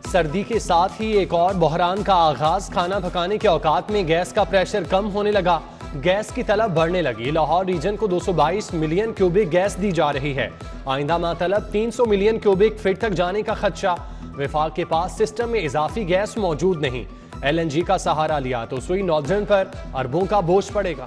सर्दी के साथ ही एक और बहरान का आगाज। खाना पकाने के औकात में गैस का प्रेशर कम होने लगा। गैस की तलब बढ़ने लगी। लाहौर रीजन को 222 मिलियन क्यूबिक गैस दी जा रही है। आइंदा मातलब 300 मिलियन क्यूबिक फीट तक जाने का खदशा। विफाक के पास सिस्टम में इजाफी गैस मौजूद नहीं। LNG का सहारा लिया तो सुई नॉर्दर्न पर अरबों का बोझ पड़ेगा।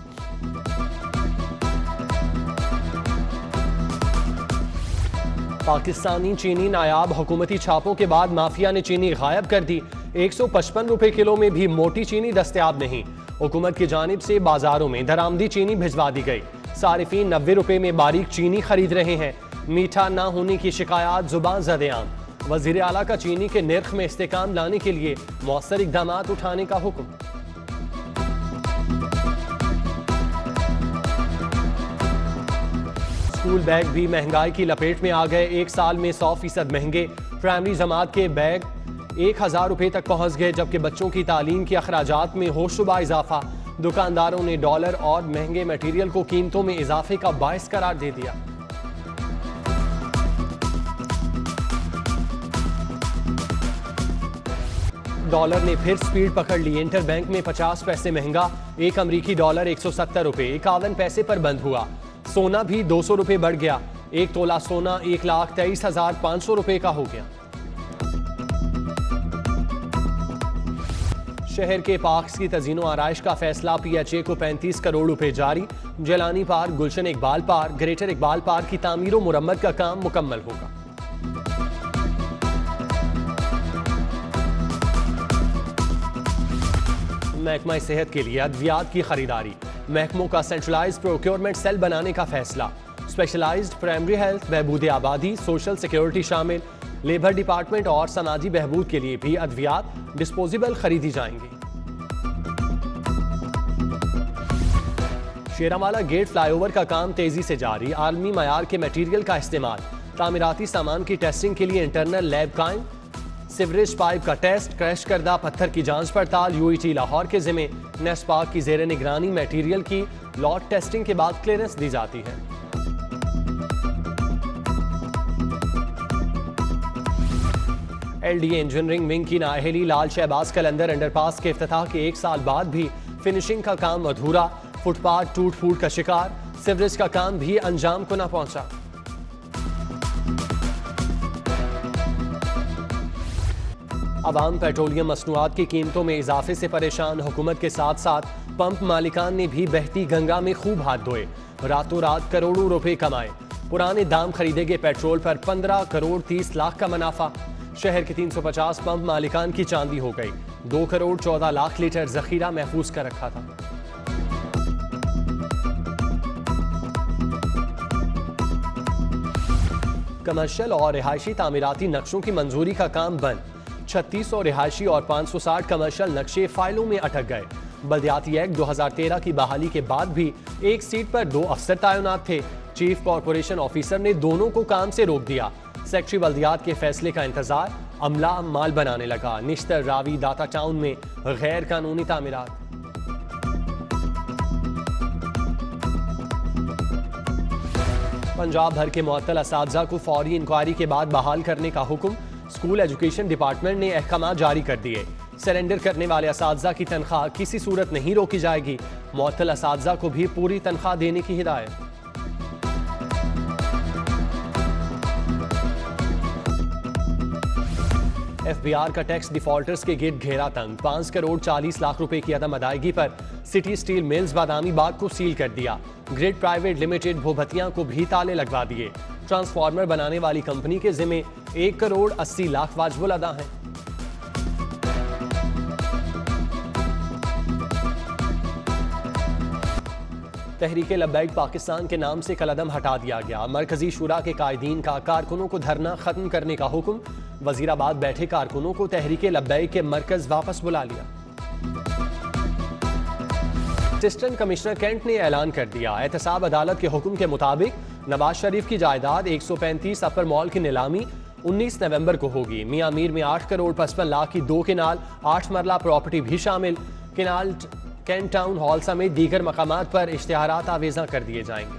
पाकिस्तानी चीनी नायाब हुकूमती छापों के बाद माफिया ने चीनी गायब कर दी। 155 रुपए किलो में भी मोटी चीनी दस्तयाब नहीं। हुकूमत की जानिब से बाजारों में दरामदी चीनी भिजवा दी गई। सारिफीन 90 रुपए में बारीक चीनी खरीद रहे हैं। मीठा ना होने की शिकायत जुबान ज़द-ए-आम। वज़ीर आला का चीनी के निर्ख में इस्तेकाम लाने के लिए मौसर इक़दाम उठाने का हुक्म। स्कूल बैग भी महंगाई की लपेट में आ गए। एक साल में 100% महंगे। प्राइमरी जमात के बैग 1000 रुपए तक पहुंच गए, जबकि बच्चों की तालीम के अखराजात में होशरुबा इजाफा। दुकानदारों ने डॉलर और महंगे मटीरियल को कीमतों में इजाफे का बायस करार दे दिया। डॉलर ने फिर स्पीड पकड़ ली। इंटर बैंक में 50 पैसे महंगा। एक अमरीकी डॉलर 170 रुपए 51 पैसे पर बंद हुआ। सोना भी 200 रुपए बढ़ गया। एक तोला सोना 1,23,500 रुपए का हो गया। शहर के पार्क्स की तज़ीनो आराइश का फैसला। PHA को 35 करोड़ रुपए जारी। Jilani park, Gulshan Iqbal park, greater Iqbal park की तामीर और मुरम्मत का काम मुकम्मल होगा। महकमा सेहत के लिए अद्वियात की खरीदारी। महकमों का सेंट्रलाइज्ड प्रोक्योरमेंट सेल बनाने का फैसला। स्पेशलाइज्ड प्राइमरी हेल्थ, बहबूद आबादी, सोशल सिक्योरिटी शामिल। लेबर डिपार्टमेंट और समाजी बहबूद के लिए भी अद्वियात डिस्पोजेबल खरीदी जाएंगी। शेरावाला गेट फ्लाईओवर का काम तेजी से जारी। आलमी मयार के मटीरियल का इस्तेमाल। तामीराती सामान की टेस्टिंग के लिए इंटरनल लैब कायम। सिवरेज पाइप का टेस्ट, क्रैश करदा पत्थर की जांच पड़ताल UET लाहौर के जिम्मे। नेस्पाक की जेर निगरानी मटीरियल की लॉट टेस्टिंग के बाद क्लियरेंस दी जाती है। LDA इंजीनियरिंग विंग की नाअहली। लाल शहबाज कलंदर अंडरपास के इफ्तिताह के 1 साल बाद भी फिनिशिंग का काम अधूरा। फुटपाथ टूट फूट का शिकार। सिवरेज का काम भी अंजाम को न पहुंचा। अवाम पेट्रोलियम मसनूआत की कीमतों में इजाफे से परेशान। हुकूमत के साथ साथ पंप मालिकान ने भी बहती गंगा में खूब हाथ धोए। रातों रात करोड़ों रुपए कमाए। पुराने दाम खरीदे गए पेट्रोल पर 15 करोड़ 30 लाख का मुनाफा। शहर के 350 पंप मालिकान की चांदी हो गई। 2 करोड़ 14 लाख लीटर जखीरा महफूज कर रखा था। कमर्शियल और रिहायशी तामीराती नक्शों की मंजूरी का काम बंद। 3600 रिहायशी और 560 कमर्शियल नक्शे फाइलों में अटक गए। बल्दियाती एक्ट 2013 की बहाली के बाद भी एक सीट पर 2 अफसर तैनात थे। चीफ कॉर्पोरेशन ऑफिसर ने दोनों को काम से रोक दिया। सेक्रेटरी बल्दियात के फैसले का इंतजार। अमला माल बनाने लगा। निश्तर, रावी, दाता टाउन में गैर कानूनी तामीरात। पंजाब भर के मुअत्तल असातिज़ा को फौरी इंक्वायरी के बाद बहाल करने का हुक्म। स्कूल एजुकेशन डिपार्टमेंट ने अहकाम जारी कर दिए। सरेंडर करने वाले असातिज़ा की तनख्वाह किसी सूरत नहीं रोकी जाएगी। मुअत्तल असातिज़ा को भी पूरी तनख्वाह देने की हिदायत। FBR का टैक्स डिफॉल्टर्स के गिर्द घेरा तंग। 5 करोड़ 40 लाख रुपए की अदम अदायगी पर city steel mills Badami Bagh को सील कर दिया। ग्रिड प्राइवेट लिमिटेड भोभतिया को भी ताले लगवा दिए। ट्रांसफार्मर बनाने वाली कंपनी के जिम्मे 1 करोड़ 80 लाख वाजिबुल अदा हैं। तहरीके लब्बैक पाकिस्तान के नाम से कलअदम हटा दिया गया। मरकजी शुरा के कायदीन का कारकुनों को धरना खत्म करने का हुक्म। वजीराबाद बैठे कारकुनों को तहरीके लब्बैक के मरकज वापस बुला लिया। असिस्टेंट कमिश्नर कैंट ने ऐलान कर दिया, एहतसाब अदालत के हुक्म के मुताबिक नवाज शरीफ की जायदाद 135 अपर मॉल की नीलामी 19 नवंबर को होगी। मियां मीर में 8 करोड़ 55 लाख की 2 केनाल 8 मरला प्रॉपर्टी भी शामिल। केनाल कैंट टाउन हॉल समेत दीगर मकामात पर इश्तिहारात आवेजा कर दिए जाएंगे।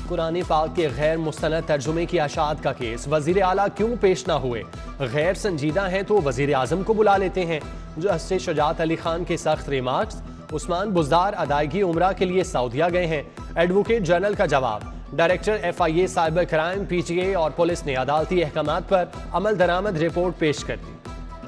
कुरान पाक के गैर मुस्तनद तर्जुमे की अशात का केस, वजीर आला क्यों पेश ना हुए? गैर संजीदा हैं तो वजीर आजम को बुला लेते हैं। जस्टिस शुजात अली खान के सख्त रिमार्क्स। उस्मान बुज़दार अदायगी उम्रा के लिए सऊदीया गए हैं। एडवोकेट जनरल का जवाब। Director FIA cyber crime PTA और पुलिस ने अदालती अहकामात पर अमल दरामद रिपोर्ट पेश कर दी।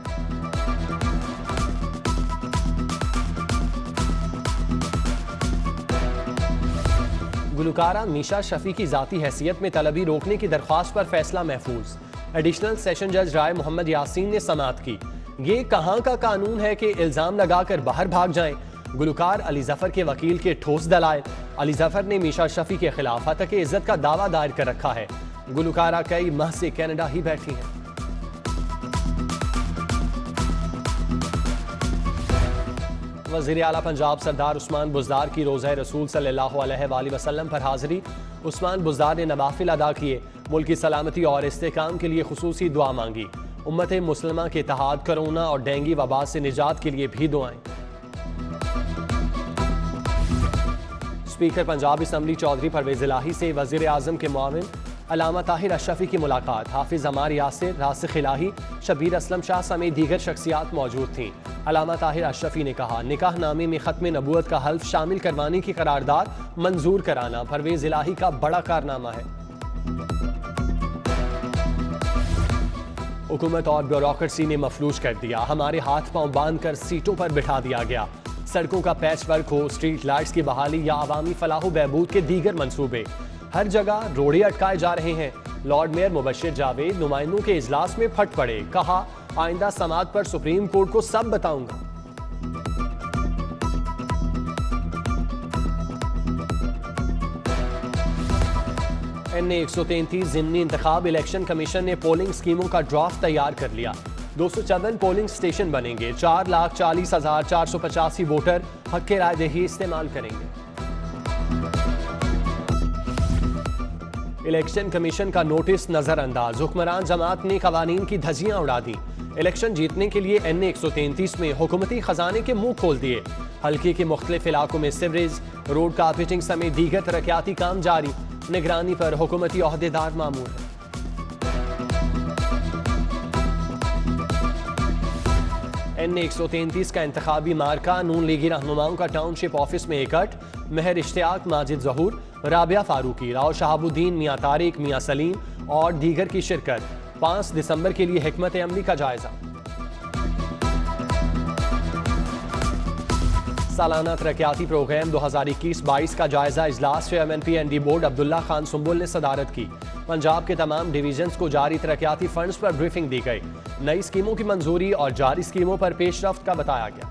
गुलकारा मीशा शफी की जाती हैसियत में तलबी रोकने की दरख्वास्त पर फैसला महफूज। एडिशनल सेशन जज राय मोहम्मद यासीन ने समाअत की। ये कहां का कानून है कि इल्जाम लगाकर बाहर भाग जाएं? गुलकार अली जफर के वकील के ठोस दलाइल। अली जफर ने मीशा शफी के खिलाफ हतक इज्जत का दावा दायर कर रखा है। गुलकारा कई माह से कनाडा ही बैठी हैं। वज़ीर आला पंजाब सरदार उस्मान बुज़दार की रोज़ा रसूल सल्लल्लाहु अलैहि वसल्लम पर हाज़िरी। उस्मान बुज़दार ने नवाफिल अदा किए। मुल्क की सलामती और इस्तेहकाम के लिए खुसूसी दुआ मांगी। उम्मत मुस्लिमा के इत्तेहाद, कोरोना और डेंगू वबा से निजात के लिए भी दुआएं। स्पीकर पंजाब असम्बली चौधरी परवेज़ इलाही से वज़ीर आज़म के मुआविन अल्लामा ताहिर अशरफी की मुलाकात। हाफिज अमार यासिर, रासिख इलाही, शबीर असलम शाह समेत दीगर शख्सियात मौजूद थीं। अल्लामा ताहिर अशरफी ने कहा, निकाह नामे में ख़त्म नबूवत का हल्फ शामिल करवाने की करारदाद मंजूर कराना परवेज़ इलाही का बड़ा कारनामा है। हुकूमत और ब्यूरोक्रेसी ने मफलूज कर दिया। हमारे हाथ पांव बांध कर सीटों पर बिठा दिया गया। सड़कों का पैच वर्क हो, स्ट्रीट लाइट्स की बहाली या अवामी फलाह बहबूद के दीगर मंसूबे, हर जगह रोड़े अटकाए जा रहे हैं। लॉर्ड मेयर मुबश्शिर जावेद नुमाइंदों के इजलास में फट पड़े। कहा, आइंदा समात पर सुप्रीम कोर्ट को सब बताऊंगा। NA 133 ज़िमनी इंतखाब। इलेक्शन कमीशन ने पोलिंग स्कीमों का ड्राफ्ट तैयार कर लिया। 254 पोलिंग स्टेशन बनेंगे। 4,40,485 वोटर हक के रायदही इस्तेमाल करेंगे। इलेक्शन कमीशन का नोटिस नजरअंदाज। हुक्मरान जमात ने कवानीन की धज्जियां उड़ा दी। इलेक्शन जीतने के लिए NA 133 में हुकूमती खजाने के मुंह खोल दिए। हल्के के मुख्तलिफ इलाकों में सीवरेज, रोड कारपेटिंग समेत दीगर तरक्याती काम जारी। निगरानी पर हुकूमती ओहदेदार मामूर है। NA 133 का इंतखाबी मार्का नून लीगी रहनुमाओं का टाउनशिप ऑफिस में इकट्ठ। महर इश्तियाक, माजिद जहूर, राबिया फारूकी, राव शहाबुद्दीन, मियां तारिक, मियां सलीम और दीगर की शिरकत। 5 दिसंबर के लिए हिकमत अमली का जायजा। सालाना तरक्याती प्रोग्राम 2021-22 का जायजा इजलास chairman PND board Abdullah Khan Sumbal ने सदारत की। पंजाब के तमाम डिवीजन्स को जारी तरक्याती फंड्स पर ब्रीफिंग दी गई। नई स्कीमों की मंजूरी और जारी स्कीमों पर पेशरफ्त का बताया गया।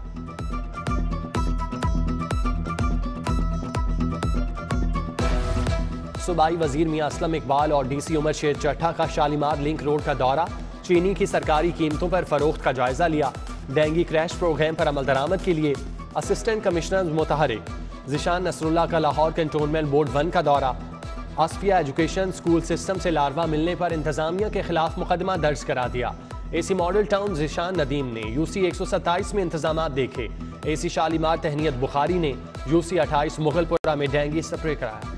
सूबाई वजीर मियां असलम इकबाल और DC उमर शेर चट्टा का शालीमार लिंक रोड का दौरा। चीनी की सरकारी कीमतों पर फरोख्त का जायजा लिया। डेंगी क्रैश प्रोग्राम पर अमल दरामद के लिए असिस्टेंट कमिश्नर मुतहरिक। ज़िशान नसरुल्लाह का लाहौर कंटोनमेंट बोर्ड 1 का दौरा। आसफिया एजुकेशन स्कूल सिस्टम से लार्वा मिलने पर इंतजामिया के खिलाफ मुकदमा दर्ज करा दिया। AC model town Zeeshan Nadeem ने UC 127 में इंतजामात देखे। AC शालीमार तहनीत बुखारी ने UC 28 मुगलपुरा में डेंगी स्प्रे कराया।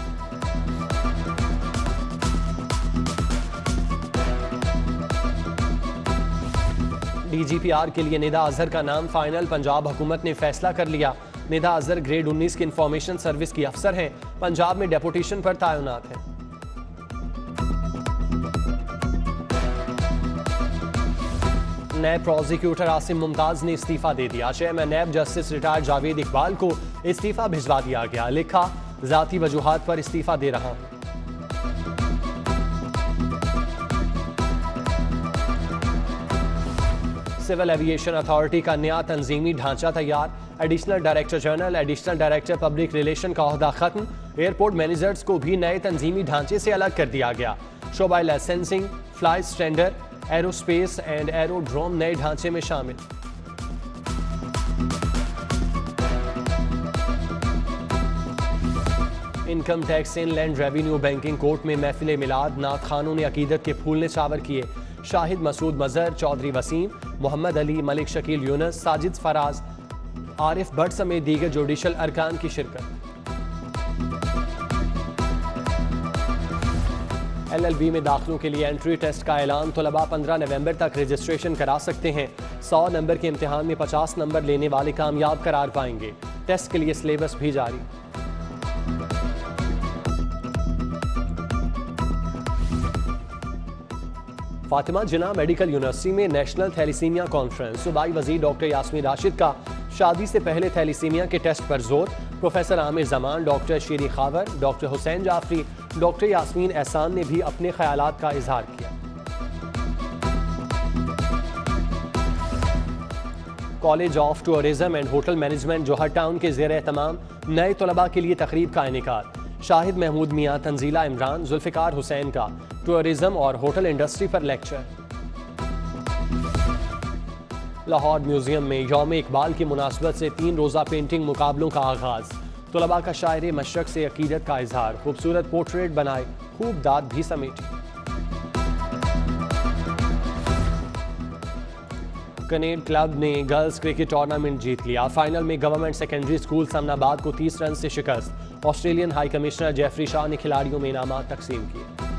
DGPR के लिए निदा अजहर का नाम फाइनल। पंजाब हुकूमत ने फैसला कर लिया। निदा अजहर ग्रेड 19 की इंफॉर्मेशन सर्विस की अफसर हैं। पंजाब में डेपुटेशन पर तैनात हैं। नैब प्रोसिक्यूटर आसिम मुमताज ने इस्तीफा दे दिया। Chairman NAB justice retired Javed Iqbal को इस्तीफा भिजवा दिया गया। लिखा, जाती वजूहात पर इस्तीफा दे रहा हूं। सिविल एविएशन अथॉरिटी का नया तंजीमी ढांचा तैयार। Additional director general, additional director public relation का ओहदा खत्म। एयरपोर्ट मैनेजर्स को भी नए तंजीमी ढांचे से अलग कर दिया गया। शोबा licensing, fly standard, aerospace and aerodrome नए ढांचे में शामिल। Income tax, inland revenue, banking court में महफिल मिलाद। नात खानों ने अकीदत के फूल निछावर किए। शाहिद मसूद मजहर, चौधरी वसीम, मोहम्मद अली, मलिक शकील यूनस, साजिद फराज, आरिफ भट्ट समेत दीगर जुडिशल अरकान की शिरकत। LLB में दाखिलों के लिए एंट्री टेस्ट का ऐलान। तलबा 15 नवंबर तक रजिस्ट्रेशन करा सकते हैं। 100 नंबर के इम्तिहान में 50 नंबर लेने वाले कामयाब करार पाएंगे। टेस्ट के लिए सिलेबस भी जारी। फातिमा जिन्ना मेडिकल यूनिवर्सिटी में नेशनल थैलीसीमिया कॉन्फ्रेंस। सूबाई वजीर डॉक्टर यास्मीन राशिद का शादी से पहले थैलीसीमिया के टेस्ट पर जोर। Professor Aamir Zaman, doctor Shireen Khawar, doctor Hussain Jafri, doctor Yasmeen Ehsan ने भी अपने ख्यालात का इजहार किया। College of tourism and hotel management Johar town के ज़ेर एहतमाम नए तलबा के लिए तकरीब का इनेकाद। शाहिद महमूद मियाँ, तंजीला इमरान, जुल्फ़िकार हुसैन का टूरिज्म और होटल इंडस्ट्री पर लेक्चर। लाहौर म्यूजियम में यौम इकबाल की मुनासबत से 3 रोज़ा पेंटिंग मुकाबलों का आगाज़। तलबा का शायर मशरक से अकीदत का इजहार। खूबसूरत पोर्ट्रेट बनाए, खूब दाद भी समेटी। कनेड क्लब ने गर्ल्स क्रिकेट टूर्नामेंट जीत लिया। फाइनल में गवर्नमेंट सेकेंडरी स्कूल समनाबाद को 30 रन से शिकस्त। Australian high commissioner Geoffrey Shaw ने खिलाड़ियों में इनामात तकसीम किए।